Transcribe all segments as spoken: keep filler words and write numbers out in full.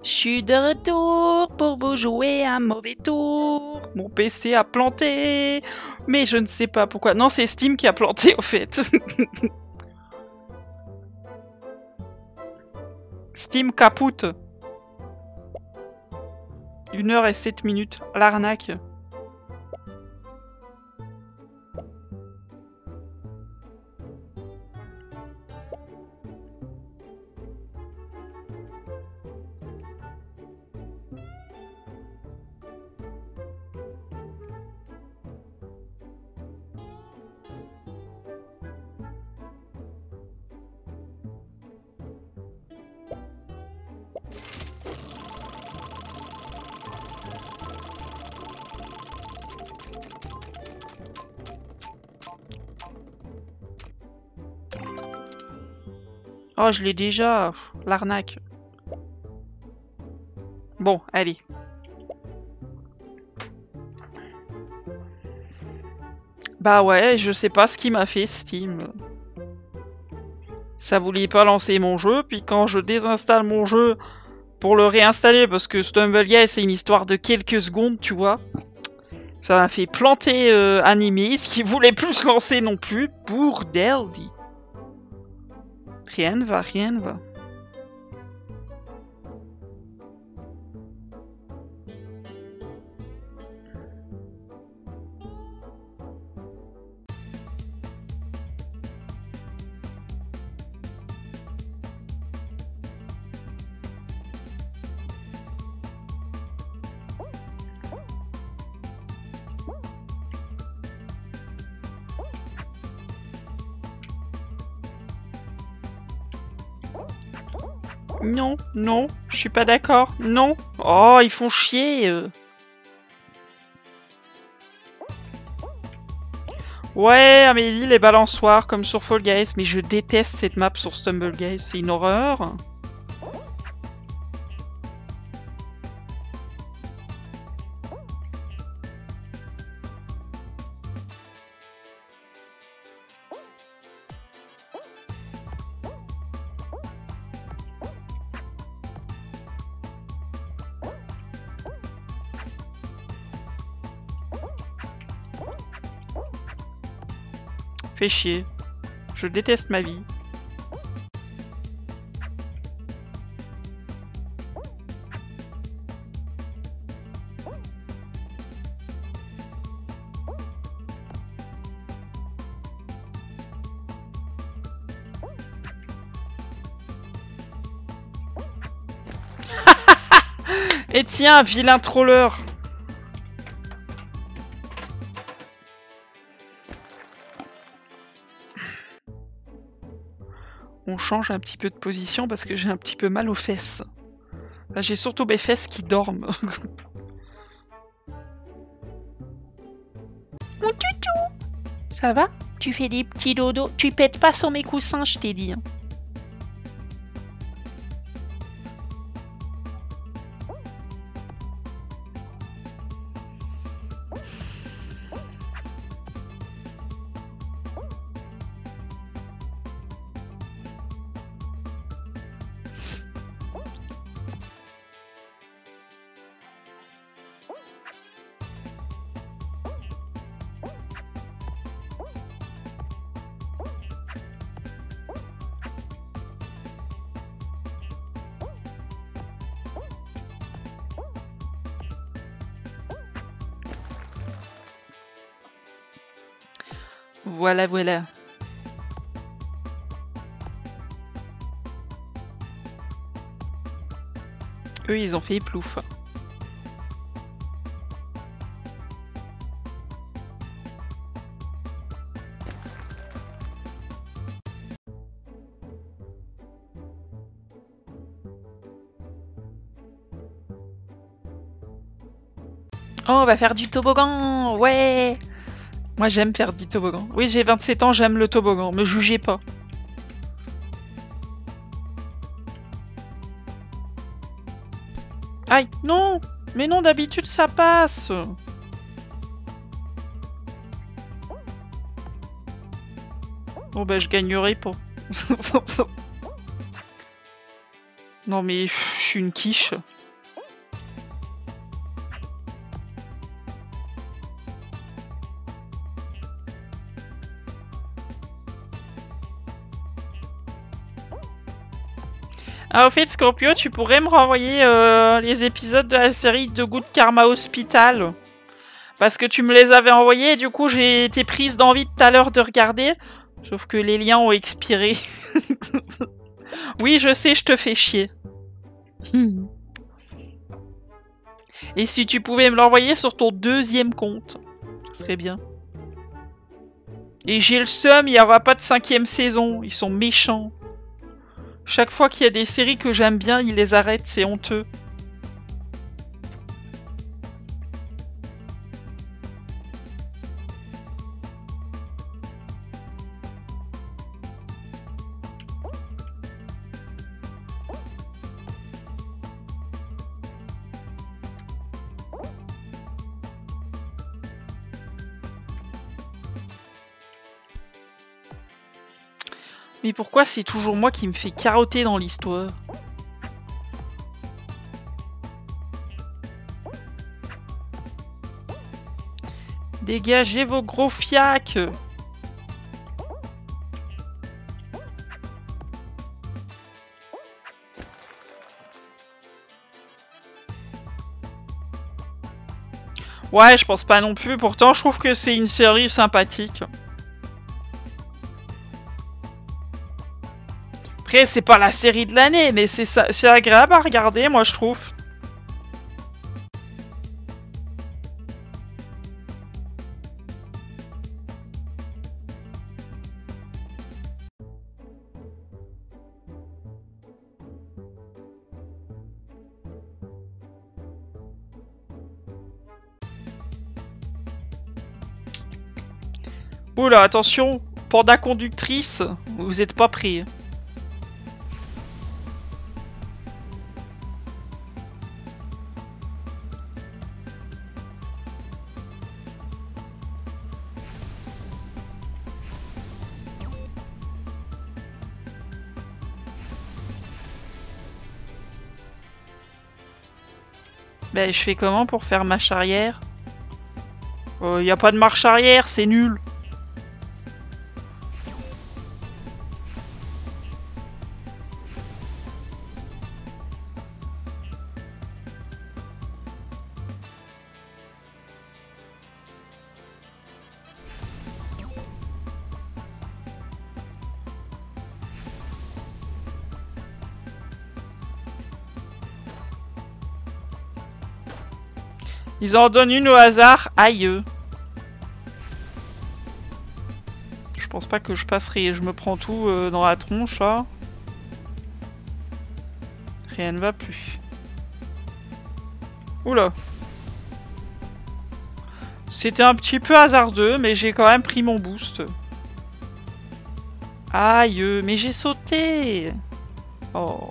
Je suis de retour pour vous jouer un mauvais tour. Mon P C a planté, mais je ne sais pas pourquoi. Non, c'est Steam qui a planté, au fait. Steam capoute. Une heure et sept minutes. L'arnaque. Oh, je l'ai déjà. L'arnaque. Bon, allez. Bah ouais, je sais pas ce qui m'a fait Steam. Ça voulait pas lancer mon jeu, puis quand je désinstalle mon jeu pour le réinstaller, parce que Stumbleguy c'est une histoire de quelques secondes, tu vois. Ça m'a fait planter euh, Animé, ce qui voulait plus se lancer non plus. Bourdel, dit. Rien ne va, rien ne va. Non, non, je suis pas d'accord. Non. Oh, ils font chier. euh. Ouais, Amélie, les balançoires comme sur Fall Guys, mais je déteste cette map sur Stumbleguy, c'est une horreur. Fais chier. Je déteste ma vie. Et tiens, vilain troller. On change un petit peu de position parce que j'ai un petit peu mal aux fesses. Là, j'ai surtout mes fesses qui dorment. Mon toutou! Ça va? Tu fais des petits dodos. Tu pètes pas sur mes coussins, je t'ai dit. Voilà, voilà. Eux, ils ont fait plouf. Oh, on va faire du toboggan. Ouais. Moi, j'aime faire du toboggan. Oui, j'ai vingt-sept ans, j'aime le toboggan. Me jugez pas. Aïe, non. Mais non, d'habitude, ça passe. Bon, bah, je gagnerai pas. Non, mais je suis une quiche. Ah, au fait, Scorpio, tu pourrais me renvoyer euh, les épisodes de la série de Good Karma Hospital. Parce que tu me les avais envoyés et du coup, j'ai été prise d'envie tout à l'heure de regarder. Sauf que les liens ont expiré. Oui, je sais, je te fais chier. Et si tu pouvais me l'envoyer sur ton deuxième compte, ce serait bien. Et j'ai le seum, il n'y aura pas de cinquième saison. Ils sont méchants. Chaque fois qu'il y a des séries que j'aime bien, ils les arrêtent, c'est honteux. Mais pourquoi c'est toujours moi qui me fais carotter dans l'histoire? Dégagez vos gros fiacs! Ouais, je pense pas non plus. Pourtant, je trouve que c'est une série sympathique. Après, c'est pas la série de l'année, mais c'est agréable à regarder, moi, je trouve. Oula, attention, panda conductrice, vous êtes pas pris. Ben, je fais comment pour faire marche arrière? Il n'y a pas de marche arrière, c'est nul. Ils en donnent une au hasard. Aïe. Je pense pas que je passerai. Je me prends tout euh, dans la tronche là. Rien ne va plus. Oula. C'était un petit peu hasardeux, mais j'ai quand même pris mon boost. Aïe, mais j'ai sauté. Oh.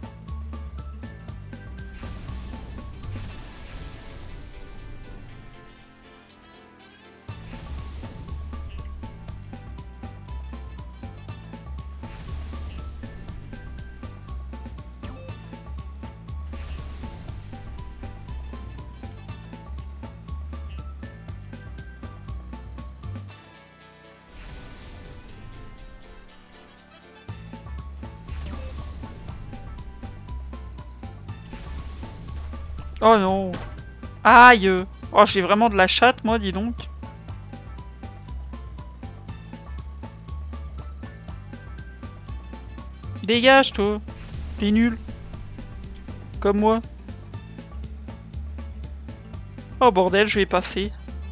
Oh non. Aïe. Oh, j'ai vraiment de la chatte, moi, dis donc. Dégage, toi. T'es nul. Comme moi. Oh, bordel, je vais passer.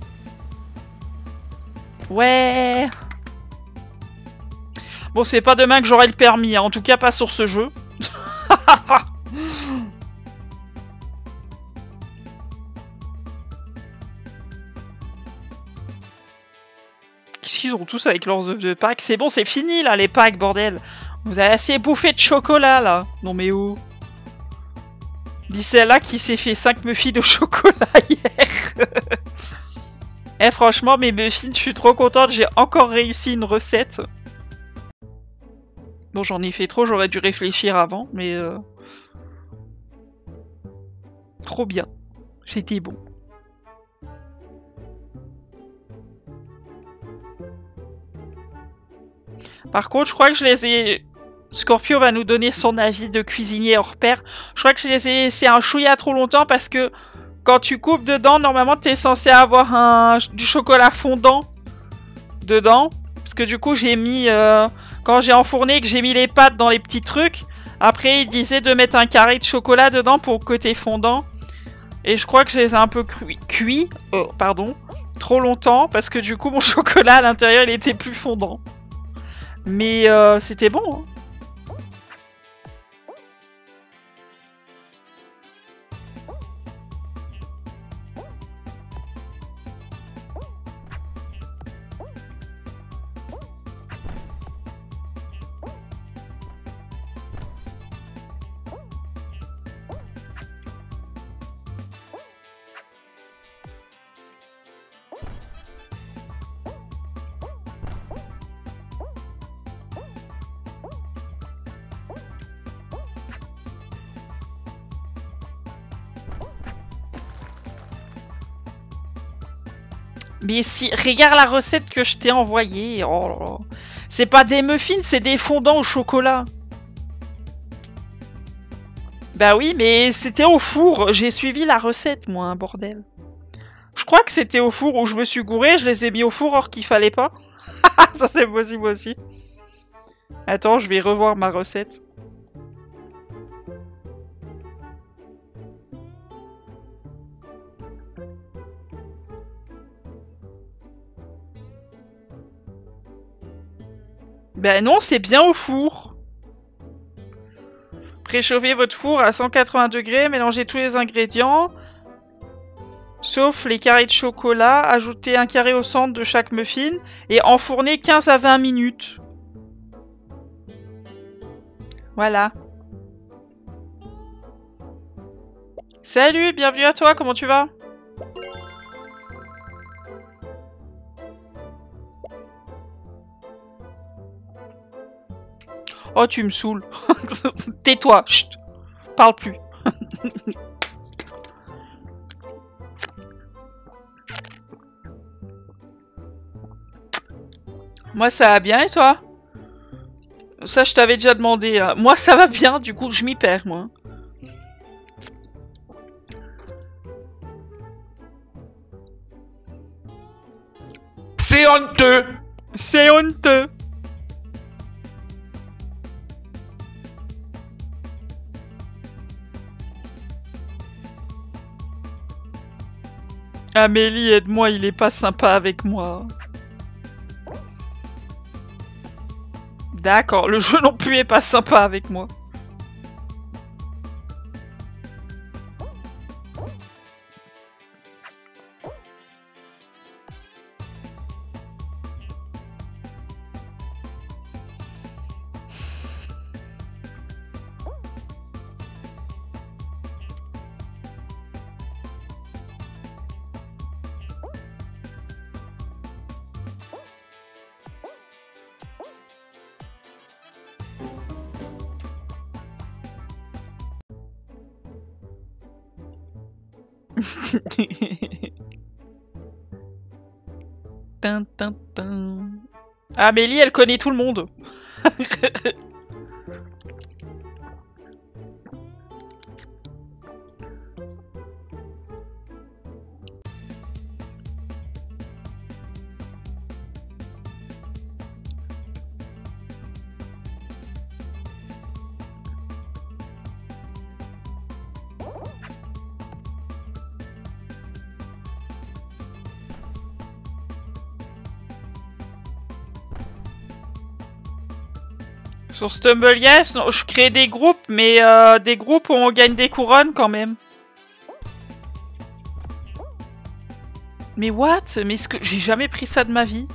Ouais. Bon, c'est pas demain que j'aurai le permis, hein. En tout cas, pas sur ce jeu. Qu'est-ce qu'ils ont tous avec leurs œufs de Pâques? C'est bon, c'est fini, là, les Pâques, bordel. Vous avez assez bouffé de chocolat, là. Non, mais où? Dis celle-là qui s'est fait cinq muffins au chocolat hier. Eh, franchement, mes muffins, je suis trop contente. J'ai encore réussi une recette. Bon, j'en ai fait trop, j'aurais dû réfléchir avant, mais... Euh... Trop bien. C'était bon. Par contre, je crois que je les ai Scorpio va nous donner son avis de cuisinier hors pair. Je crois que j'ai laissé un chouïa trop longtemps parce que quand tu coupes dedans, normalement t'es censé avoir un, du chocolat fondant dedans. Parce que du coup j'ai mis, euh, quand j'ai enfourné que j'ai mis les pâtes dans les petits trucs, après il disait de mettre un carré de chocolat dedans pour le côté fondant. Et je crois que je les ai un peu cuits, cuits oh, pardon, trop longtemps parce que du coup mon chocolat à l'intérieur il était plus fondant. Mais euh, c'était bon hein. Mais si, regarde la recette que je t'ai envoyée. Oh là là. C'est pas des muffins, c'est des fondants au chocolat. Bah oui, mais c'était au four. J'ai suivi la recette, moi, un bordel. Je crois que c'était au four où je me suis gouré, je les ai mis au four or qu'il fallait pas. Ça c'est possible aussi. Attends, je vais revoir ma recette. Ben non, c'est bien au four. Préchauffez votre four à cent quatre-vingts degrés, mélangez tous les ingrédients, sauf les carrés de chocolat, ajoutez un carré au centre de chaque muffin et enfournez quinze à vingt minutes. Voilà. Salut, bienvenue à toi, comment tu vas ? Oh, tu me saoules. Tais-toi, chut. Parle plus. Moi, ça va bien et toi? Ça, je t'avais déjà demandé. Hein. Moi, ça va bien, du coup, je m'y perds, moi. C'est honteux! C'est honteux! Amélie, aide-moi, il est pas sympa avec moi. D'accord, le jeu non plus est pas sympa avec moi. Tin, tin, tin. Amélie, elle connaît tout le monde. Sur Stumble Yes, non, je crée des groupes, mais euh, des groupes où on gagne des couronnes quand même. Mais what? Mais ce que j'ai jamais pris ça de ma vie.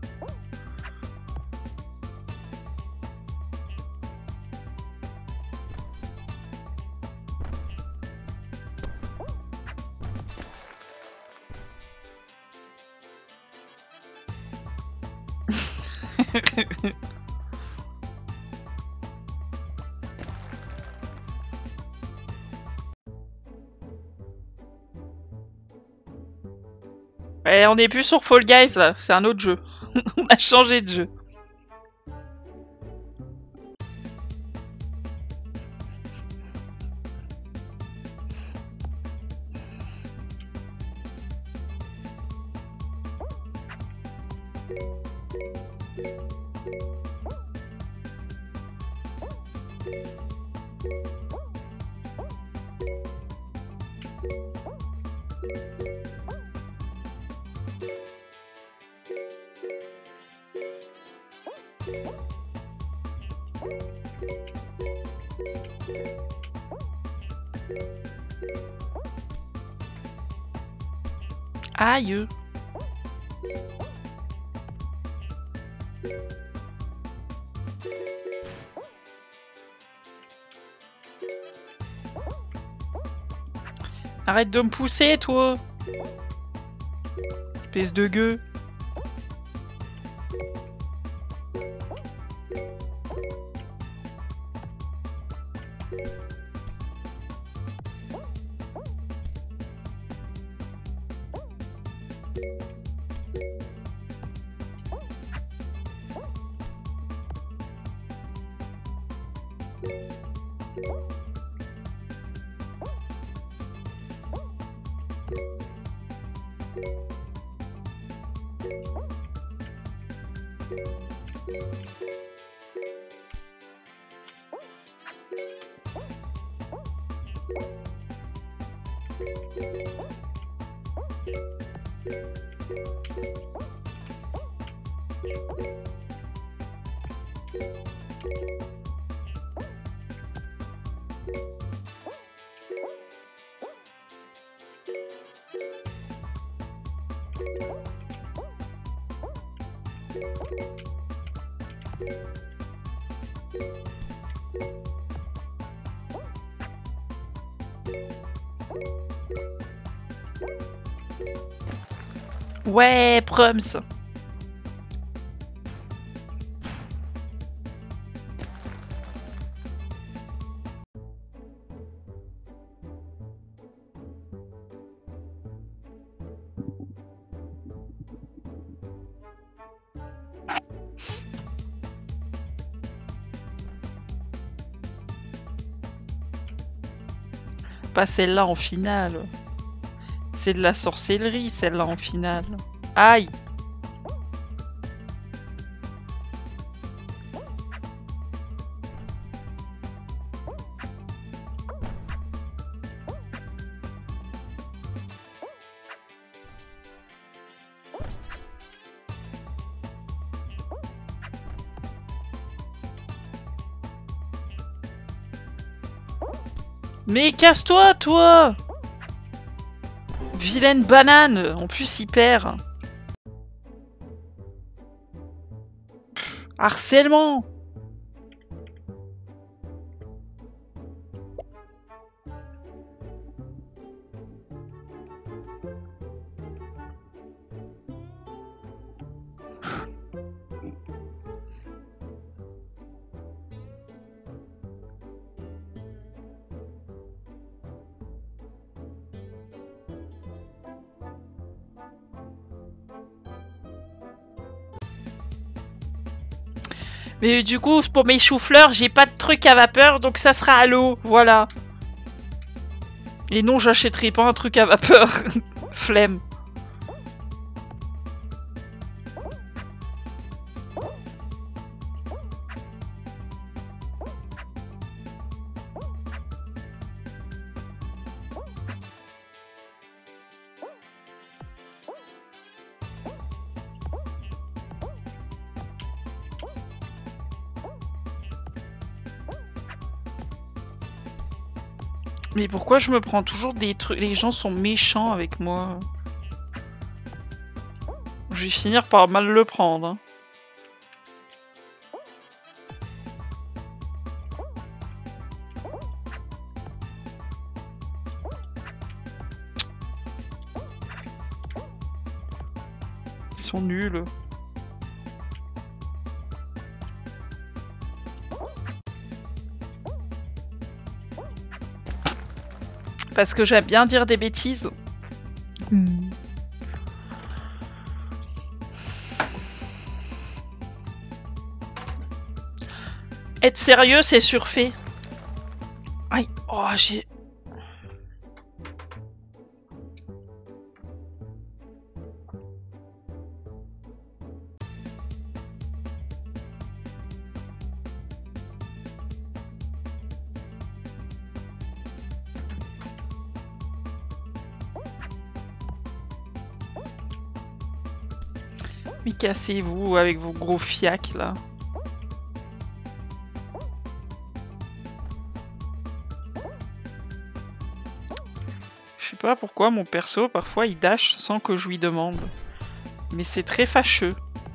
Et on n'est plus sur Fall Guys là, c'est un autre jeu. On a changé de jeu. Aïe. Arrête de me pousser, toi. Espèce de gueux. Ouais, Prums. Pas celle-là en finale. C'est de la sorcellerie, celle-là en finale. Aïe! Mais casse-toi, toi! Vilaine banane! En plus, il perd. Harcèlement! Mais du coup, pour mes choux-fleurs, j'ai pas de truc à vapeur, donc ça sera à l'eau. Voilà. Et non, j'achèterai pas un truc à vapeur. Flemme. Mais pourquoi je me prends toujours des trucs... Les gens sont méchants avec moi. Je vais finir par mal le prendre. Hein. Ils sont nuls. Parce que j'aime bien dire des bêtises. Mmh. Être sérieux, c'est surfait. Aïe, oh, j'ai... Mais cassez-vous avec vos gros fiacs là. Je sais pas pourquoi mon perso parfois il dash sans que je lui demande. Mais c'est très fâcheux.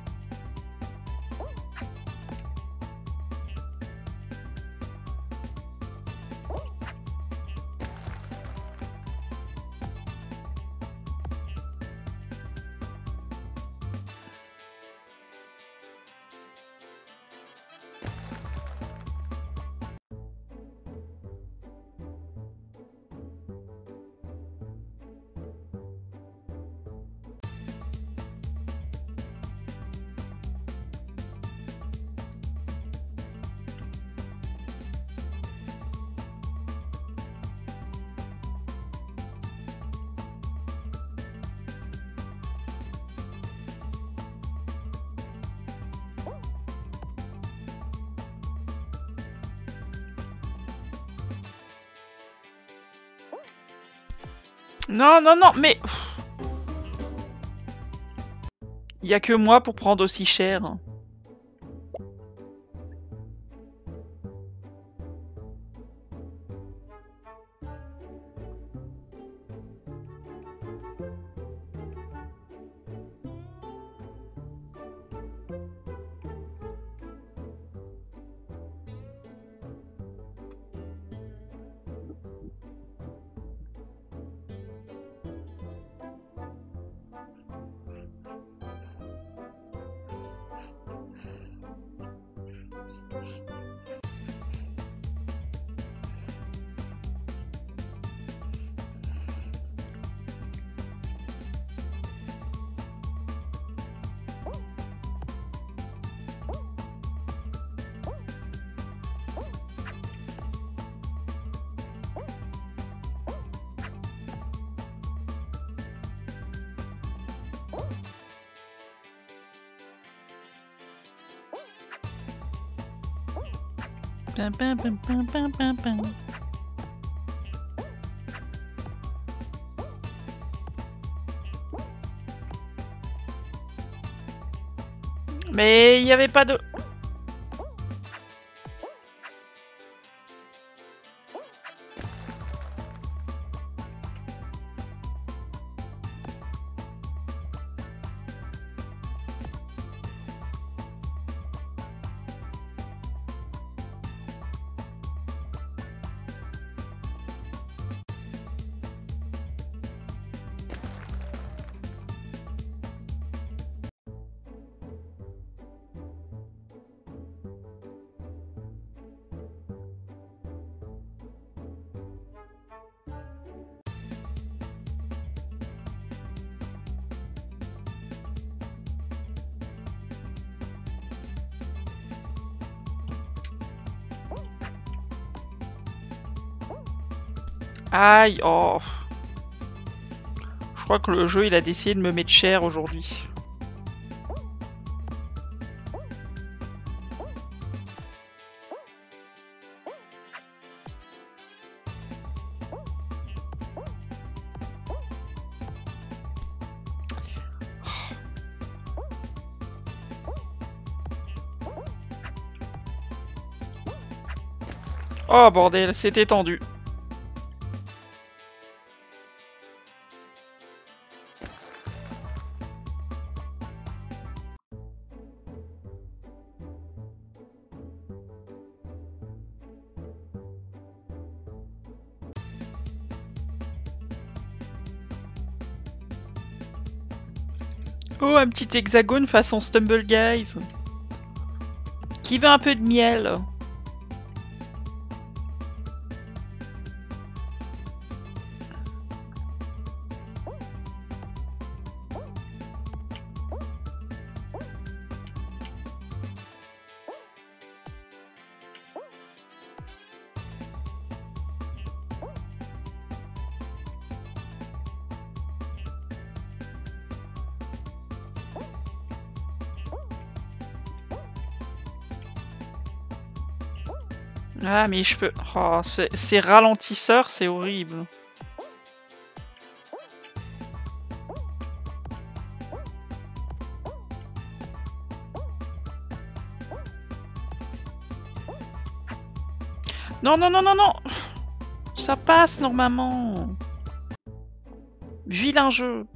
Non, non, non, mais... Il y a que moi pour prendre aussi cher. Pam, pam, pam, pam, pam, pam, pam. Mais il n'y avait pas de... Aïe, oh. Je crois que le jeu, il a décidé de me mettre cher aujourd'hui. Oh bordel, c'était tendu. Oh, un petit hexagone façon Stumble Guys. Qui veut un peu de miel? Ah mais je peux... Oh, ces ralentisseurs, c'est horrible. Non, non, non, non, non. Ça passe normalement. Vilain jeu.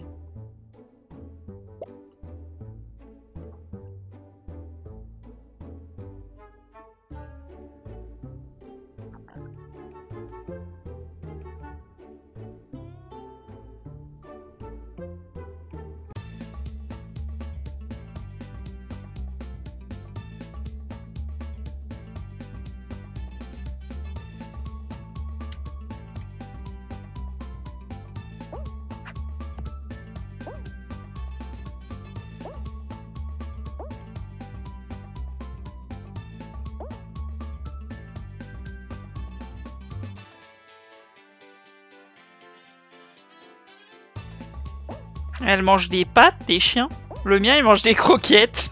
Elle mange des pâtes, des chiens. Le mien, il mange des croquettes.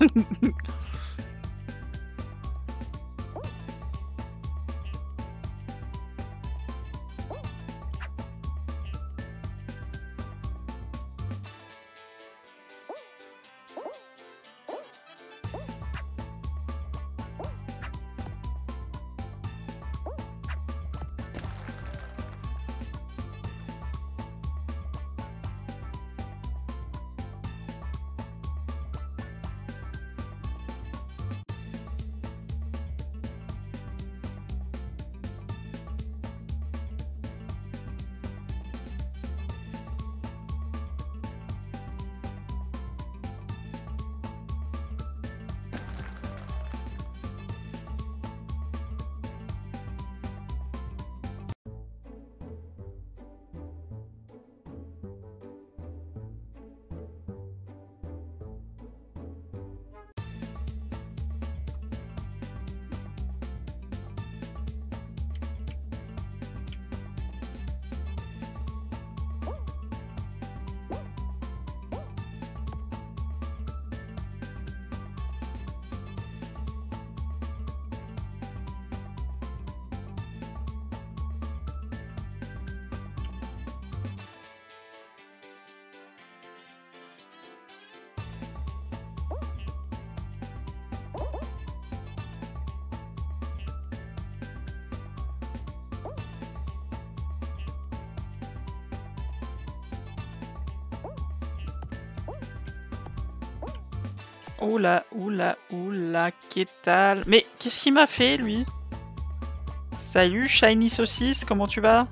Oula, oula, oula, qu'est-ce tal? Mais qu'est-ce qu'il m'a fait, lui? Salut, Shiny Saucisse, comment tu vas?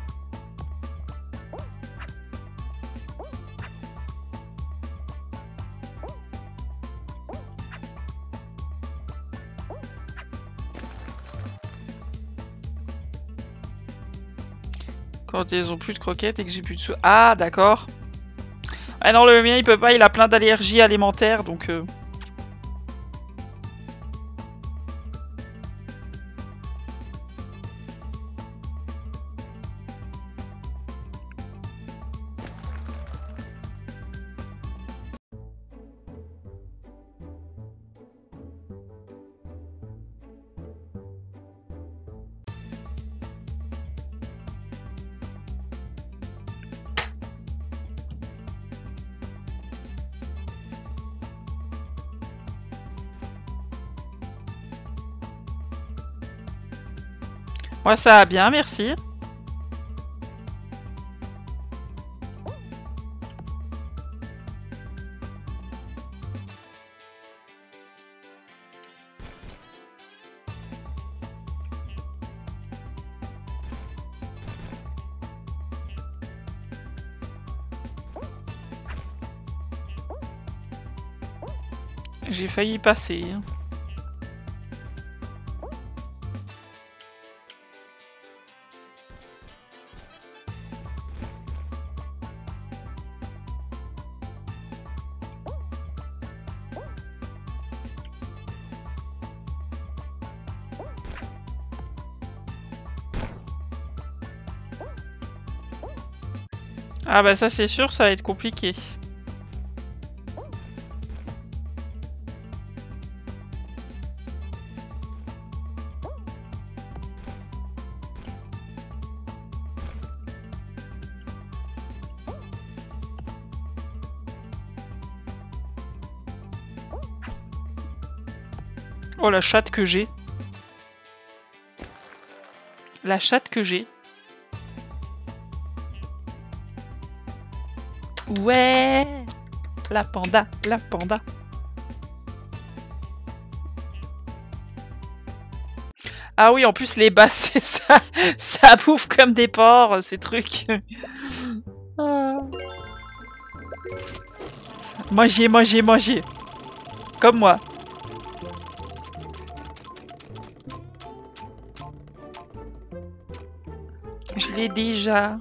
Quand ils ont plus de croquettes et que j'ai plus de sous... Ah, d'accord. Ah non, le mien, il peut pas, il a plein d'allergies alimentaires, donc... Euh... Ouais, ça va bien, merci. J'ai failli y passer. Ah bah ça c'est sûr, ça va être compliqué. Oh la chatte que j'ai. La chatte que j'ai. Ouais. La panda, la panda. Ah oui, en plus les basses, c'est ça, ça bouffe comme des porcs, ces trucs. Ah. Mangez, mangez, mangez. Comme moi. Je l'ai déjà.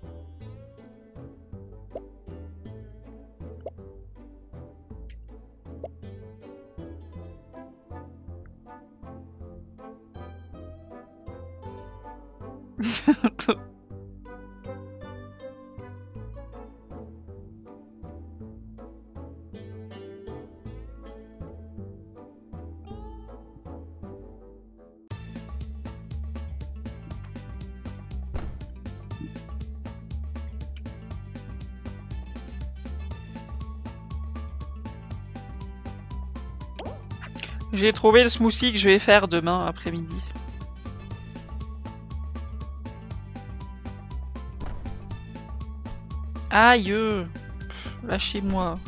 J'ai trouvé le smoothie que je vais faire demain après-midi. Aïe, lâchez-moi.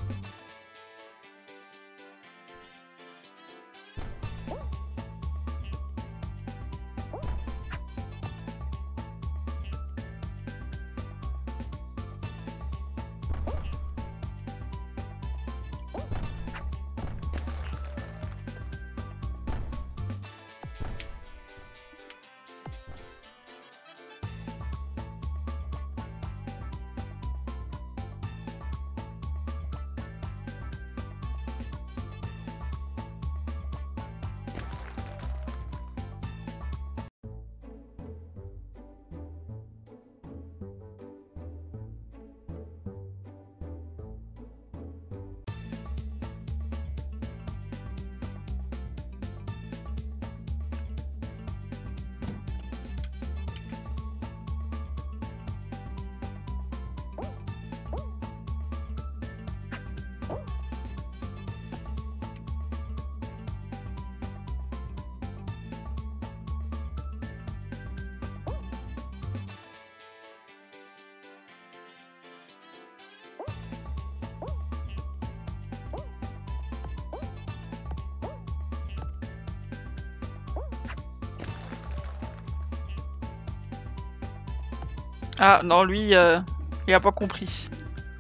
Ah non, lui, euh, il a pas compris.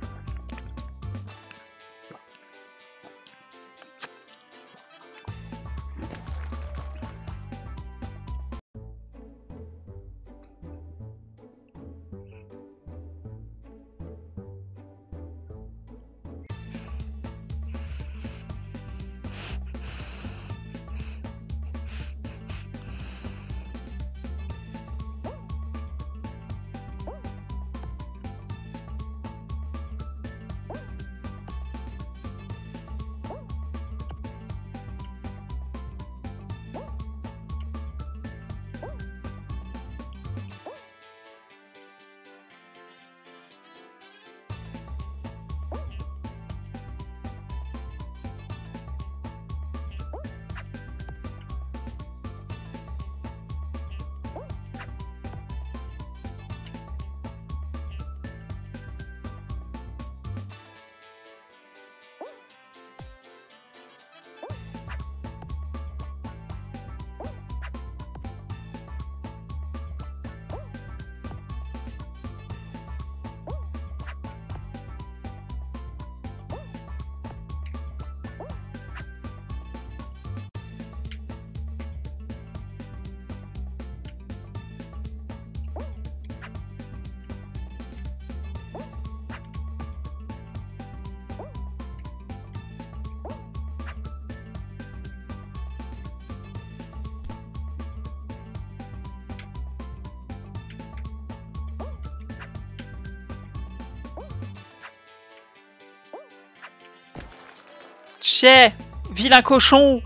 Chais, vilain cochon.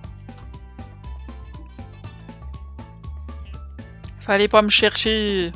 Fallait pas me chercher.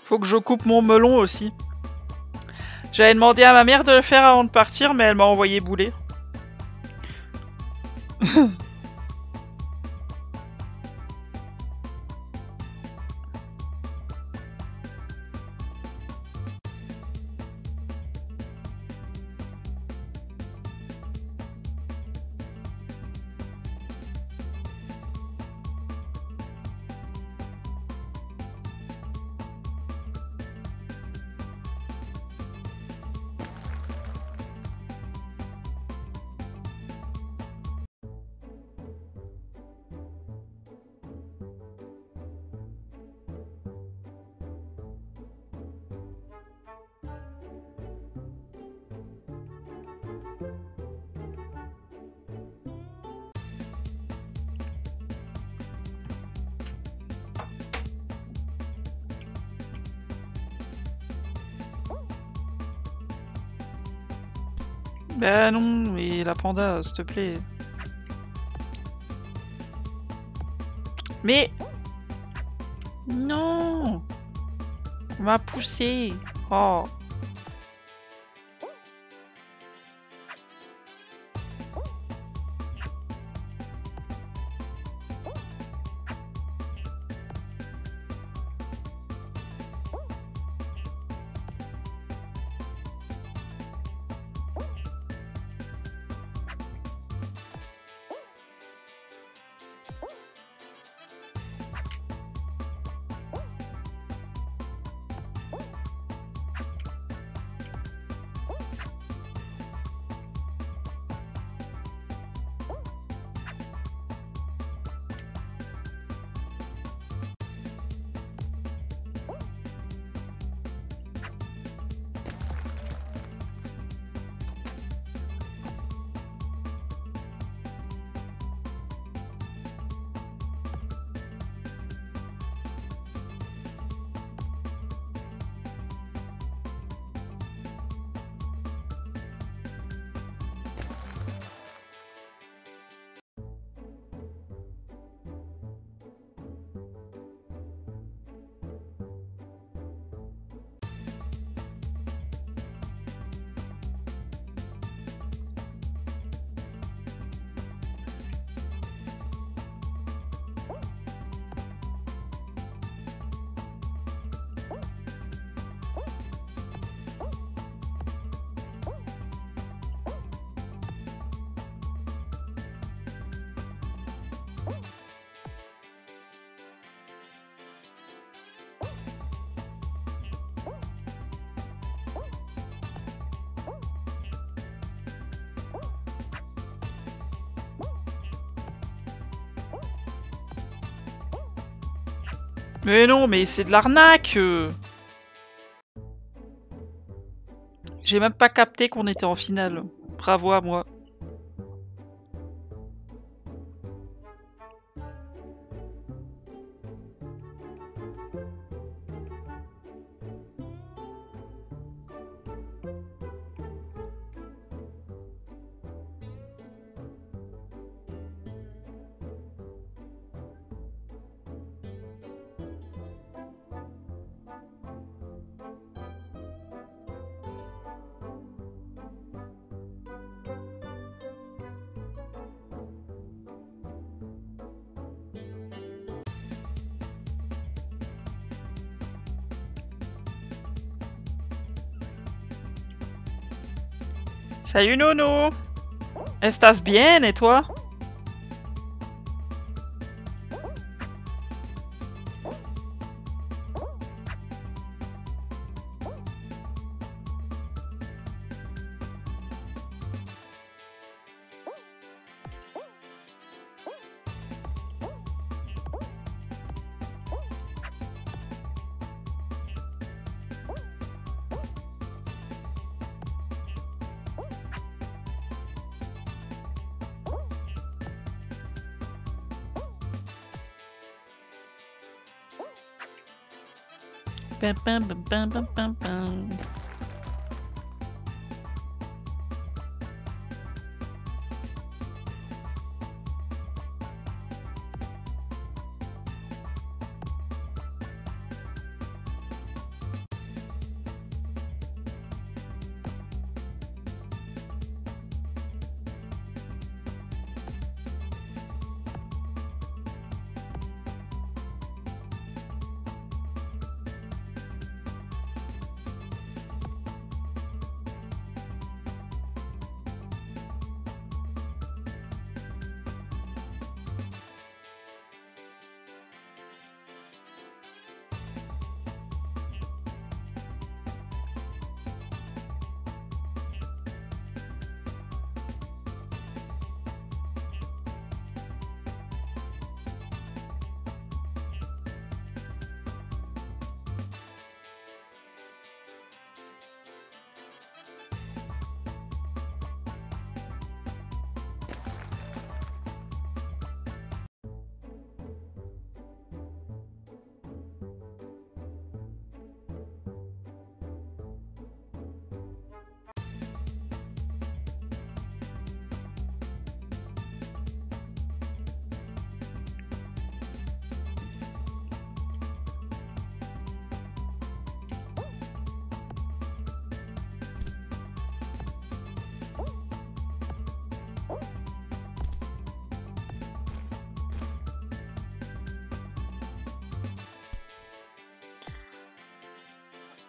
Faut que je coupe mon melon aussi. J'avais demandé à ma mère de le faire avant de partir, mais elle m'a envoyé bouler. Ben non, mais la panda, s'il te plaît. Mais... Non! On m'a poussé. Oh. Mais non, mais c'est de l'arnaque. J'ai même pas capté qu'on était en finale. Bravo à moi. Salut Nono! Estás bien et toi? Bam, bam, bam, bam, bam, bam, bam.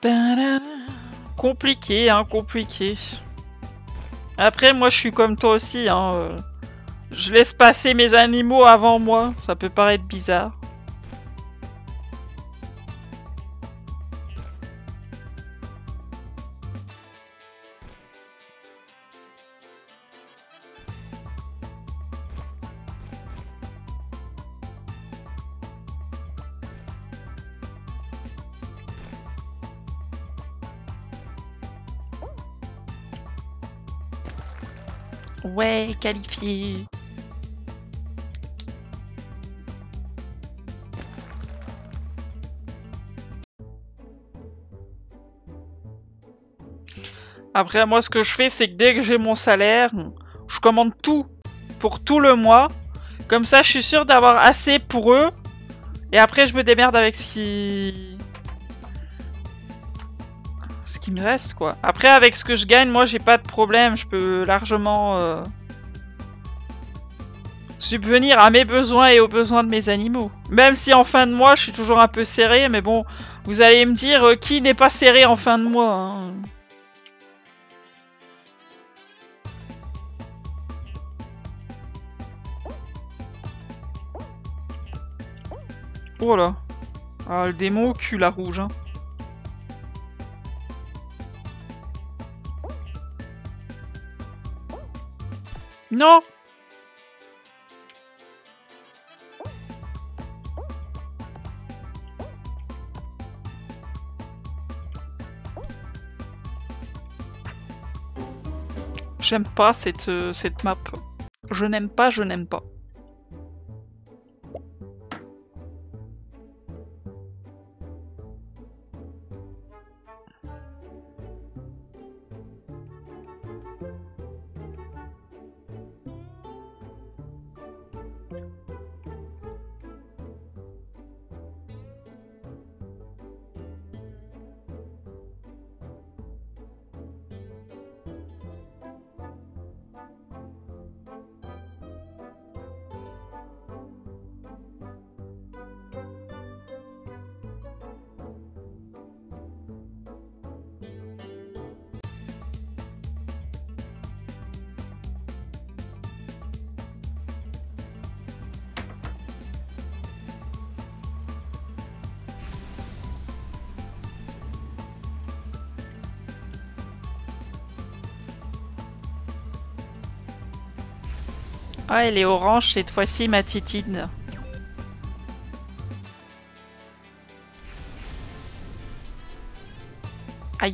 Compliqué, hein, compliqué. Après, moi, je suis comme toi aussi, hein. euh, Je laisse passer mes animaux avant moi. Ça peut paraître bizarre. Ouais, qualifié. Après, moi, ce que je fais, c'est que dès que j'ai mon salaire, je commande tout pour tout le mois. Comme ça, je suis sûre d'avoir assez pour eux. Et après, je me démerde avec ce qui... ce qui me reste, quoi. Après, avec ce que je gagne, moi, j'ai pas de problème. Je peux largement... Euh... subvenir à mes besoins et aux besoins de mes animaux. Même si en fin de mois, je suis toujours un peu serré, mais bon, vous allez me dire euh, qui n'est pas serré en fin de mois. Hein. Oh là. Ah, le démon au cul, la rouge. Hein. Non! J'aime pas cette, euh, cette map. Je n'aime pas, je n'aime pas. Ah, elle est orange cette fois-ci, ma titine. Aïe.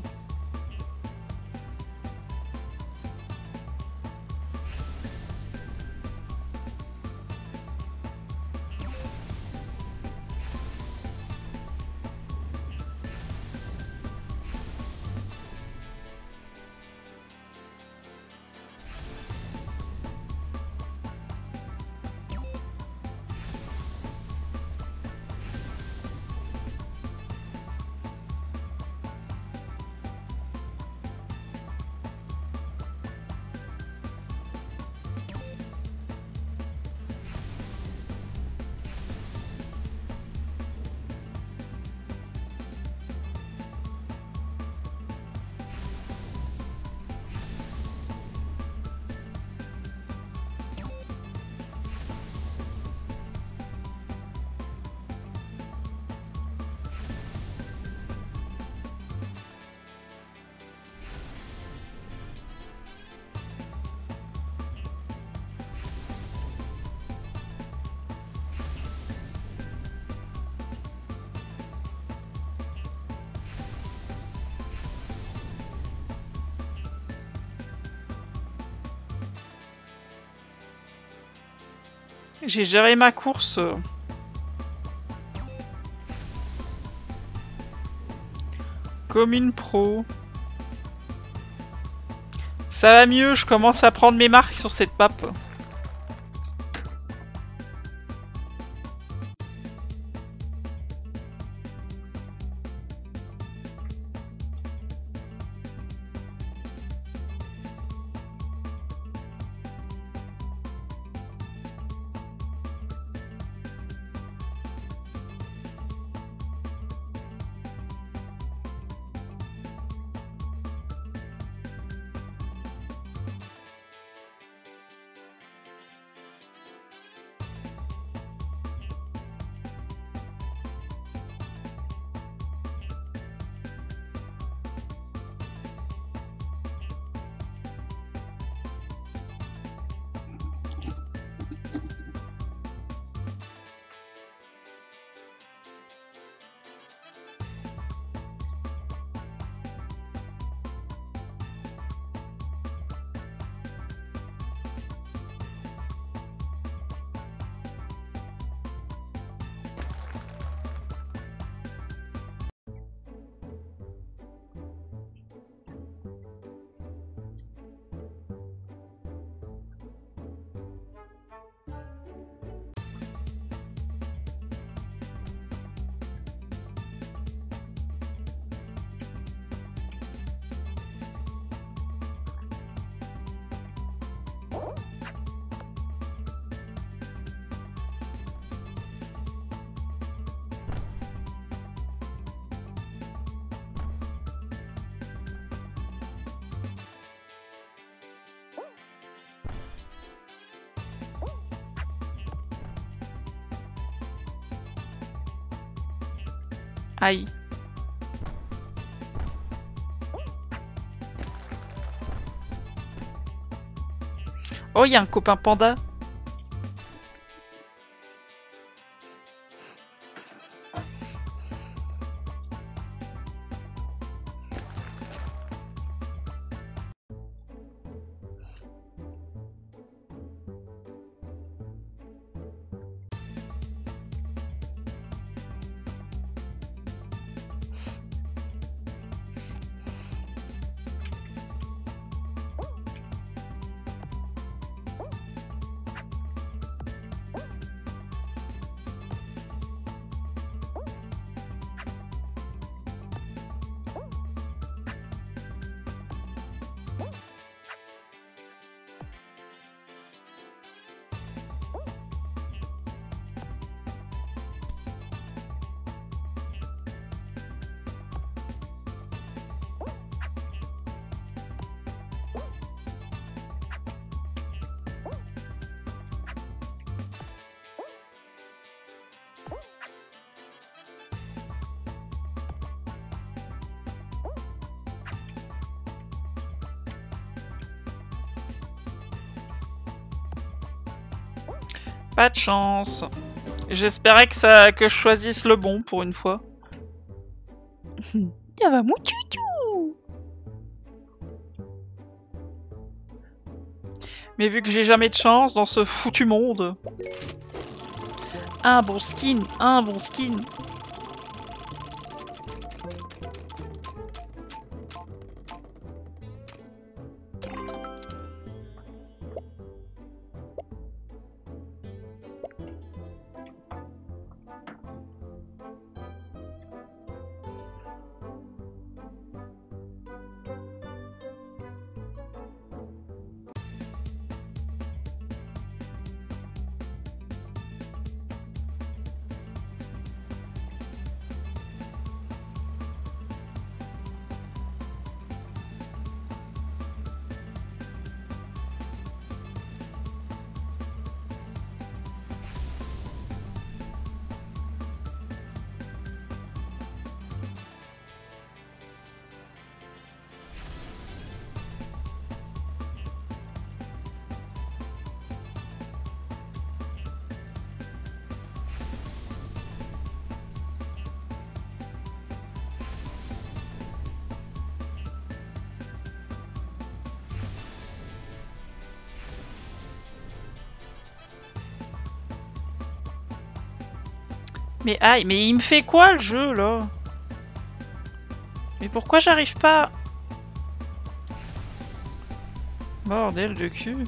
J'ai géré ma course. Comme une pro. Ça va mieux, je commence à prendre mes marques sur cette map. Aïe. Oh, il y a un copain panda. Pas de chance. J'espérais que ça, que je choisisse le bon pour une fois. Ça va mon tchou-tchou. Mais vu que j'ai jamais de chance dans ce foutu monde. Un bon skin, un bon skin. Mais aïe, mais il me fait quoi le jeu là? Mais pourquoi j'arrive pas? Bordel de cul.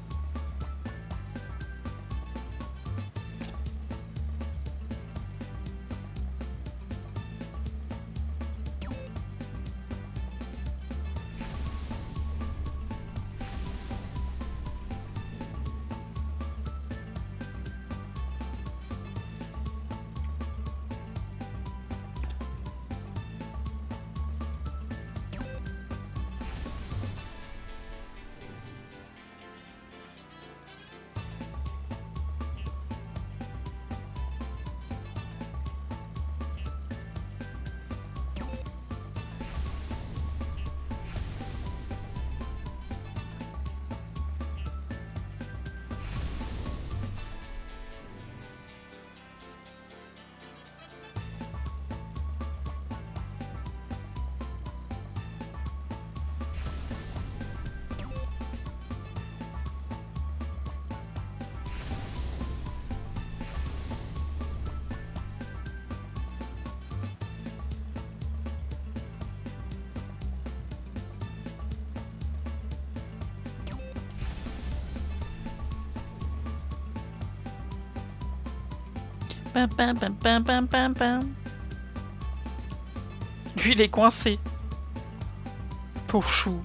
Pam, pam, pam, pam, pam, pam, pam. Lui, il est coincé. Pauvre chou.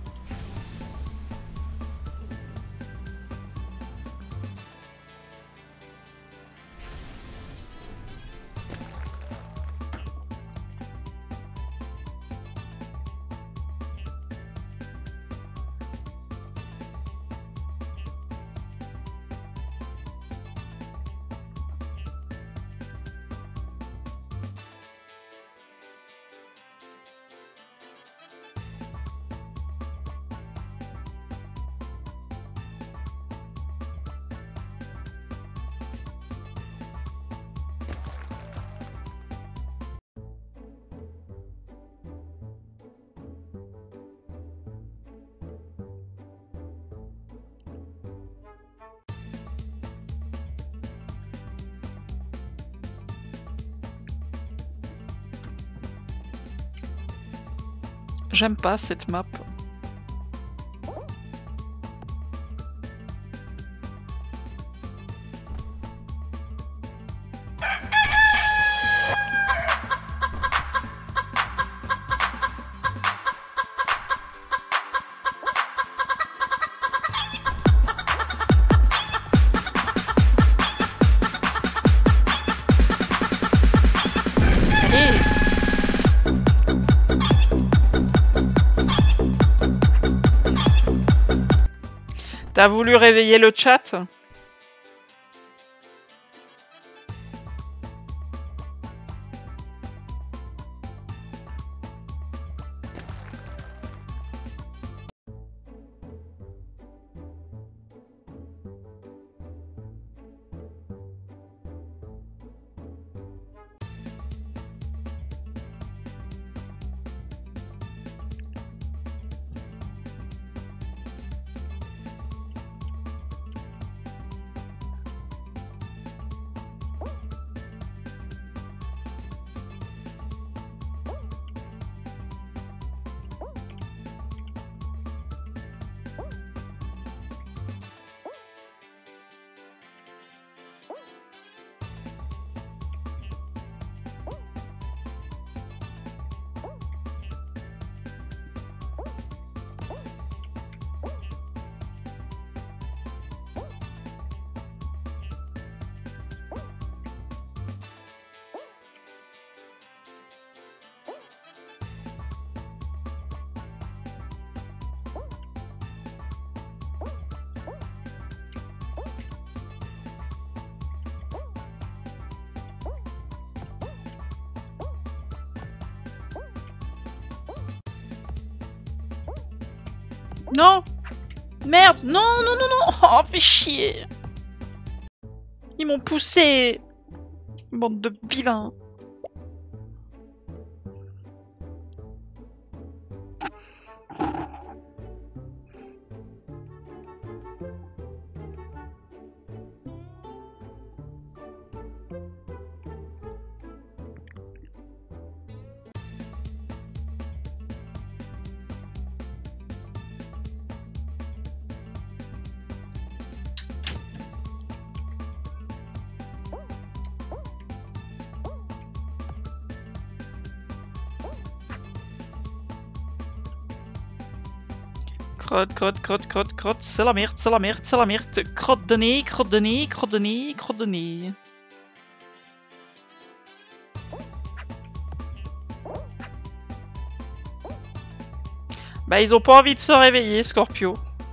J'aime pas cette map. T'as voulu réveiller le chat? Non! Merde! Non, non, non, non! Oh, fais chier! Ils m'ont poussé! Bande de vilains! Crotte, crotte, crotte, crotte, crotte, c'est la merde, c'est la merde, c'est la merde. Crotte de nez, crotte de nez, crotte de nez, crotte de nez. Bah ils ont pas envie de se réveiller, Scorpio.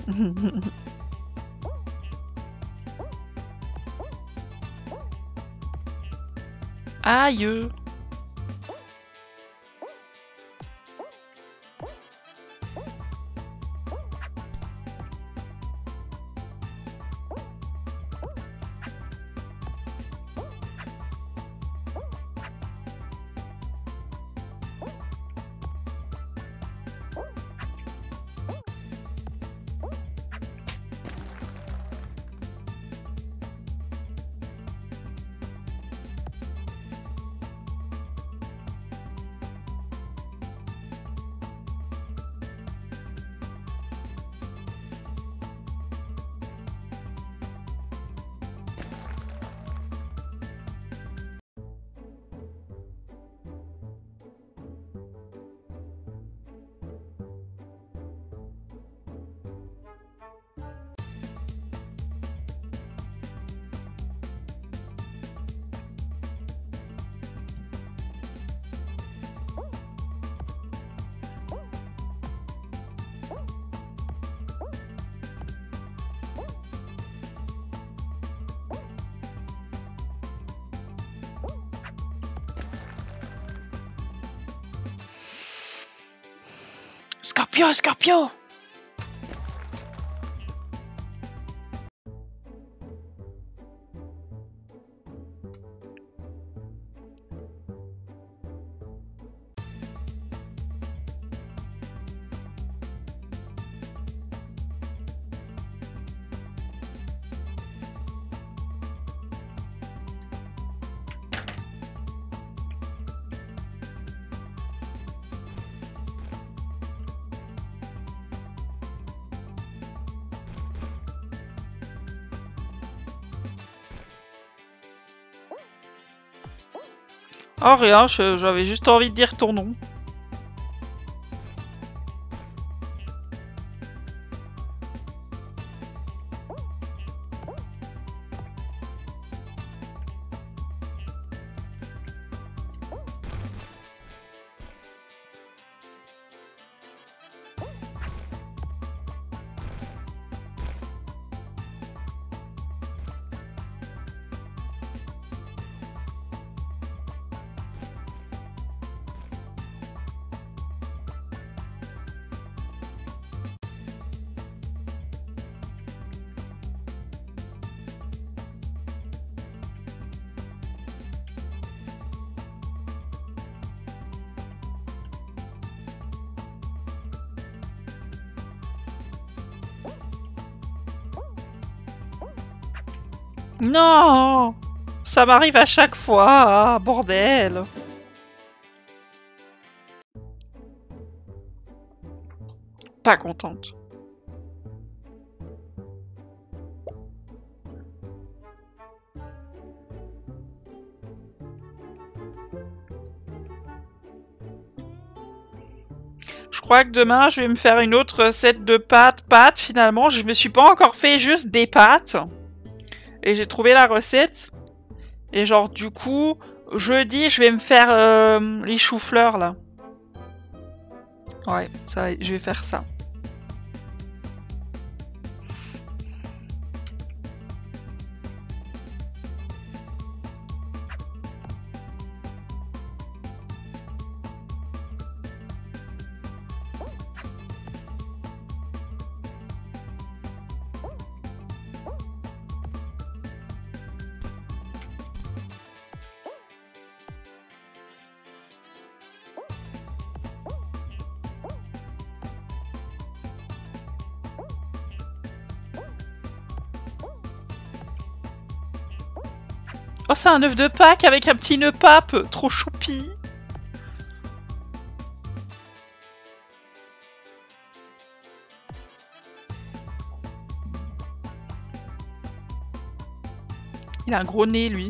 Aïe. Scorpio, Scorpio! Oh rien, j'avais juste envie de dire ton nom. Non, ça m'arrive à chaque fois, bordel. Pas contente. Je crois que demain, je vais me faire une autre recette de pâtes. Pâtes, finalement, je me suis pas encore fait juste des pâtes. Et j'ai trouvé la recette. Et genre, du coup, jeudi, je vais me faire euh, les choux-fleurs, là. Ouais, ça, je vais faire ça. Oh, c'est un œuf de Pâques avec un petit nœud pape, trop choupi. Il a un gros nez, lui.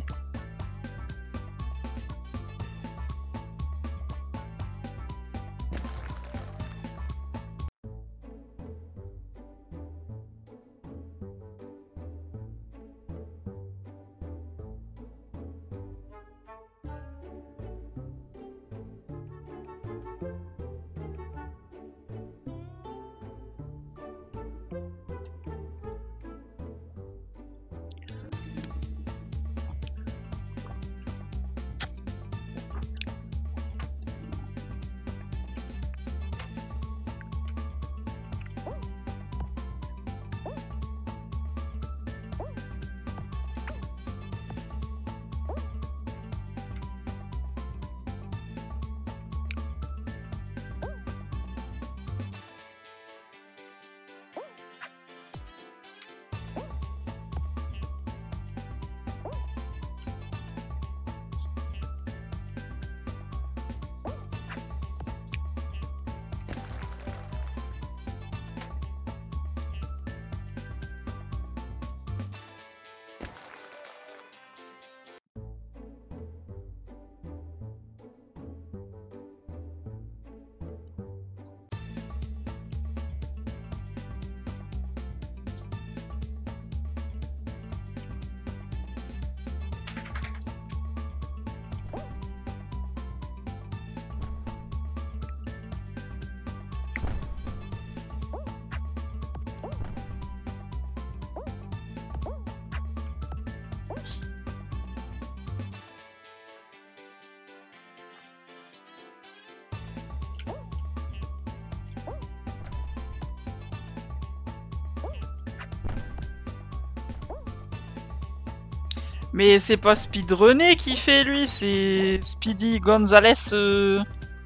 Mais c'est pas Speedrunner qui fait, lui, c'est Speedy Gonzalez. Euh...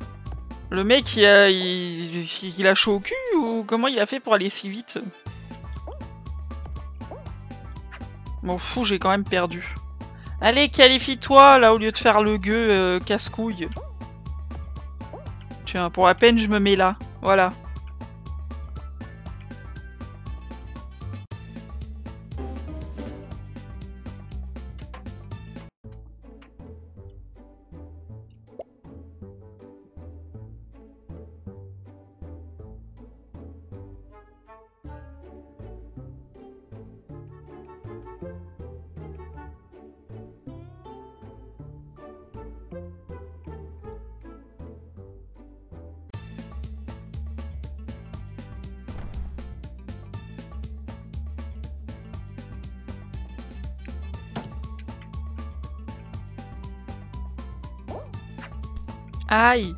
Le mec, il a, il, il a chaud au cul ou comment il a fait pour aller si vite? M'en fous, j'ai quand même perdu. Allez, qualifie-toi, là, au lieu de faire le gueux euh, casse-couille. Tiens, pour la peine, je me mets là. Voilà. Aïe.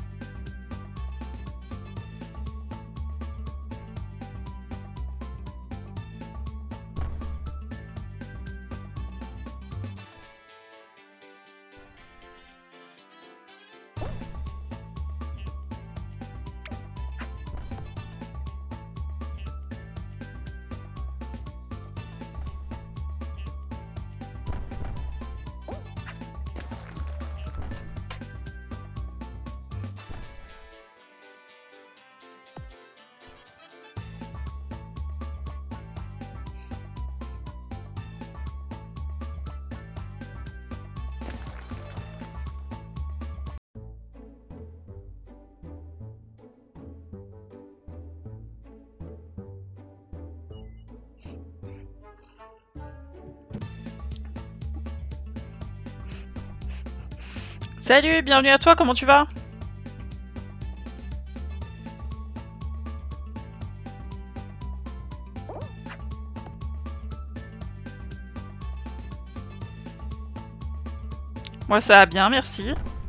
Salut, bienvenue à toi, comment tu vas? Moi ça va bien, merci.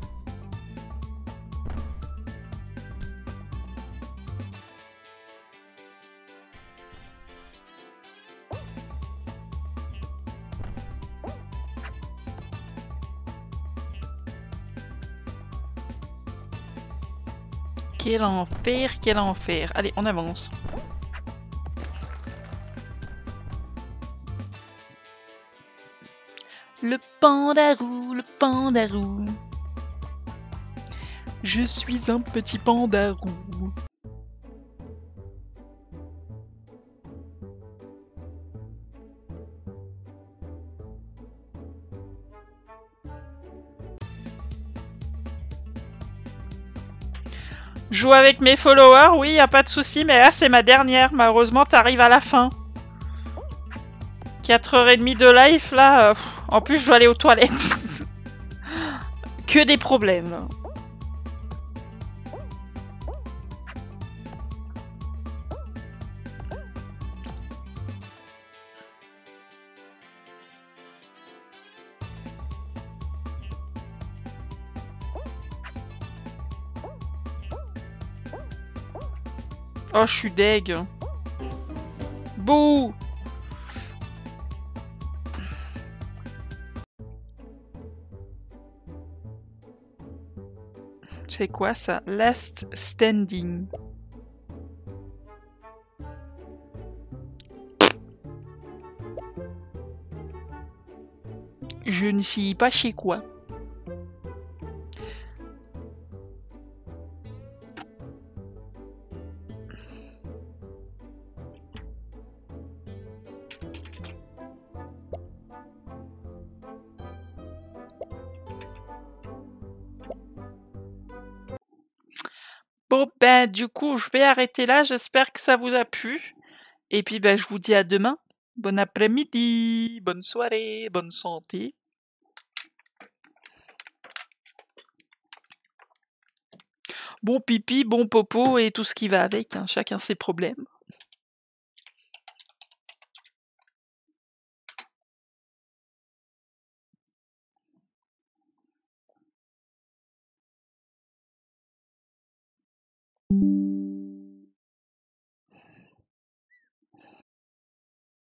Quel enfer, quel enfer. Allez, on avance. Le pandarou, le pandarou. Je suis un petit pandarou. Joue avec mes followers, oui, y a pas de souci, mais là c'est ma dernière. Malheureusement, t'arrives à la fin. quatre heures trente de live, là. Euh, en plus, je dois aller aux toilettes. Que des problèmes. Oh, je suis deg. Bouh. C'est quoi ça? Last standing. Je ne sais pas chez quoi. Bon ben du coup je vais arrêter là, j'espère que ça vous a plu. Et puis ben je vous dis à demain. Bon après-midi, bonne soirée, bonne santé. Bon pipi, bon popo et tout ce qui va avec, hein, chacun ses problèmes.